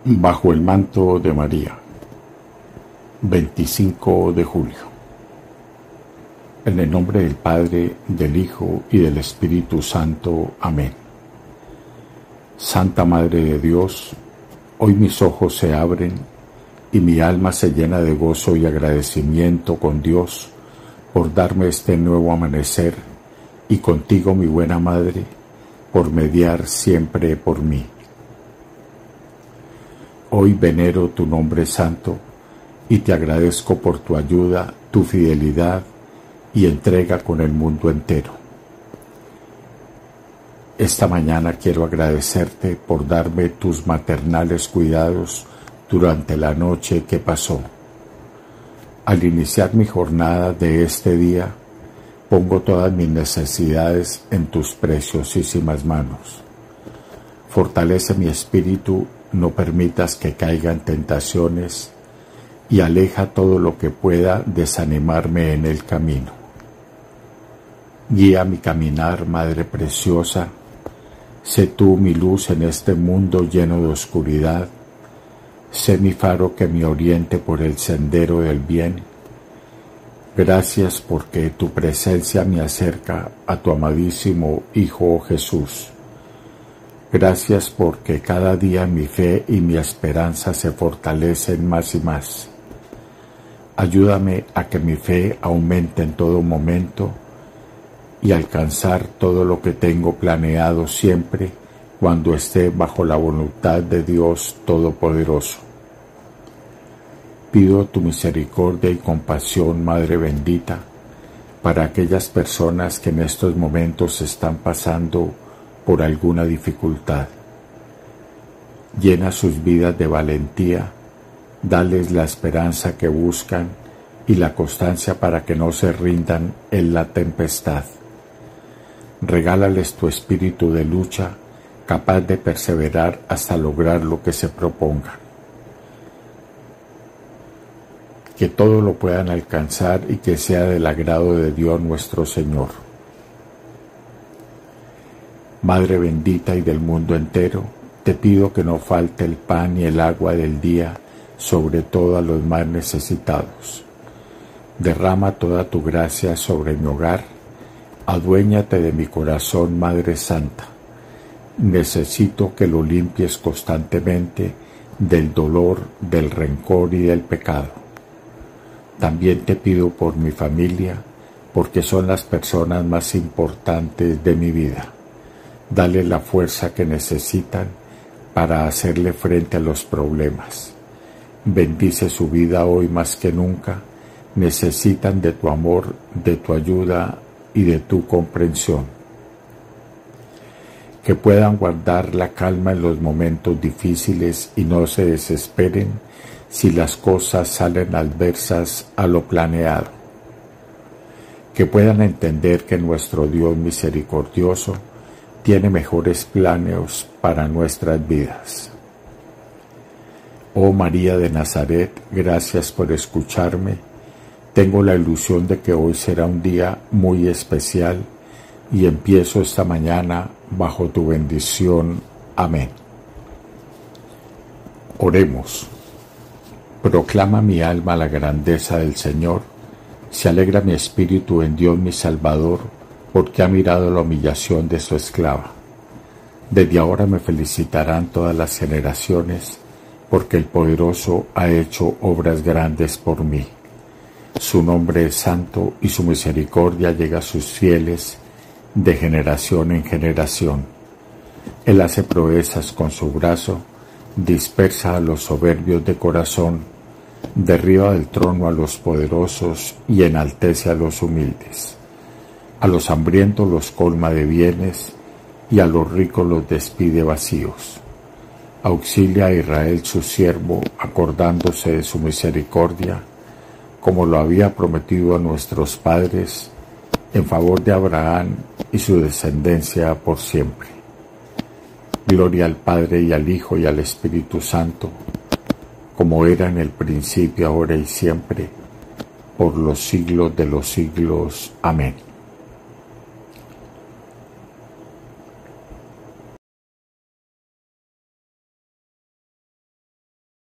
Bajo el manto de María, 25 de julio. En el nombre del Padre, del Hijo y del Espíritu Santo. Amén. Santa Madre de Dios, hoy mis ojos se abren y mi alma se llena de gozo y agradecimiento con Dios por darme este nuevo amanecer y contigo, mi buena Madre, por mediar siempre por mí. Hoy venero tu nombre santo y te agradezco por tu ayuda, tu fidelidad y entrega con el mundo entero. Esta mañana quiero agradecerte por darme tus maternales cuidados durante la noche que pasó. Al iniciar mi jornada de este día, pongo todas mis necesidades en tus preciosísimas manos. Fortalece mi espíritu, no permitas que caiga en tentaciones y aleja todo lo que pueda desanimarme en el camino. Guía mi caminar, Madre preciosa, sé tú mi luz en este mundo lleno de oscuridad, sé mi faro que me oriente por el sendero del bien. Gracias porque tu presencia me acerca a tu amadísimo Hijo Jesús. Gracias porque cada día mi fe y mi esperanza se fortalecen más y más. Ayúdame a que mi fe aumente en todo momento y alcanzar todo lo que tengo planeado siempre cuando esté bajo la voluntad de Dios Todopoderoso. Pido tu misericordia y compasión, Madre bendita, para aquellas personas que en estos momentos están pasando por alguna dificultad. Llena sus vidas de valentía, dales la esperanza que buscan y la constancia para que no se rindan en la tempestad. Regálales tu espíritu de lucha, capaz de perseverar hasta lograr lo que se propongan. Que todo lo puedan alcanzar y que sea del agrado de Dios nuestro Señor. Madre bendita y del mundo entero, te pido que no falte el pan y el agua del día, sobre todo a los más necesitados. Derrama toda tu gracia sobre mi hogar, aduéñate de mi corazón, Madre Santa. Necesito que lo limpies constantemente del dolor, del rencor y del pecado. También te pido por mi familia, porque son las personas más importantes de mi vida. Dale la fuerza que necesitan para hacerle frente a los problemas. Bendice su vida hoy más que nunca. Necesitan de tu amor, de tu ayuda y de tu comprensión. Que puedan guardar la calma en los momentos difíciles y no se desesperen si las cosas salen adversas a lo planeado. Que puedan entender que nuestro Dios misericordioso tiene mejores planes para nuestras vidas. Oh María de Nazaret, gracias por escucharme. Tengo la ilusión de que hoy será un día muy especial y empiezo esta mañana bajo tu bendición. Amén. Oremos. Proclama mi alma la grandeza del Señor. Se alegra mi espíritu en Dios mi Salvador, porque ha mirado la humillación de su esclava. Desde ahora me felicitarán todas las generaciones, porque el Poderoso ha hecho obras grandes por mí. Su nombre es santo y su misericordia llega a sus fieles de generación en generación. Él hace proezas con su brazo, dispersa a los soberbios de corazón, derriba del trono a los poderosos y enaltece a los humildes. A los hambrientos los colma de bienes y a los ricos los despide vacíos. Auxilia a Israel su siervo, acordándose de su misericordia, como lo había prometido a nuestros padres, en favor de Abraham y su descendencia por siempre. Gloria al Padre y al Hijo y al Espíritu Santo, como era en el principio, ahora y siempre, por los siglos de los siglos. Amén.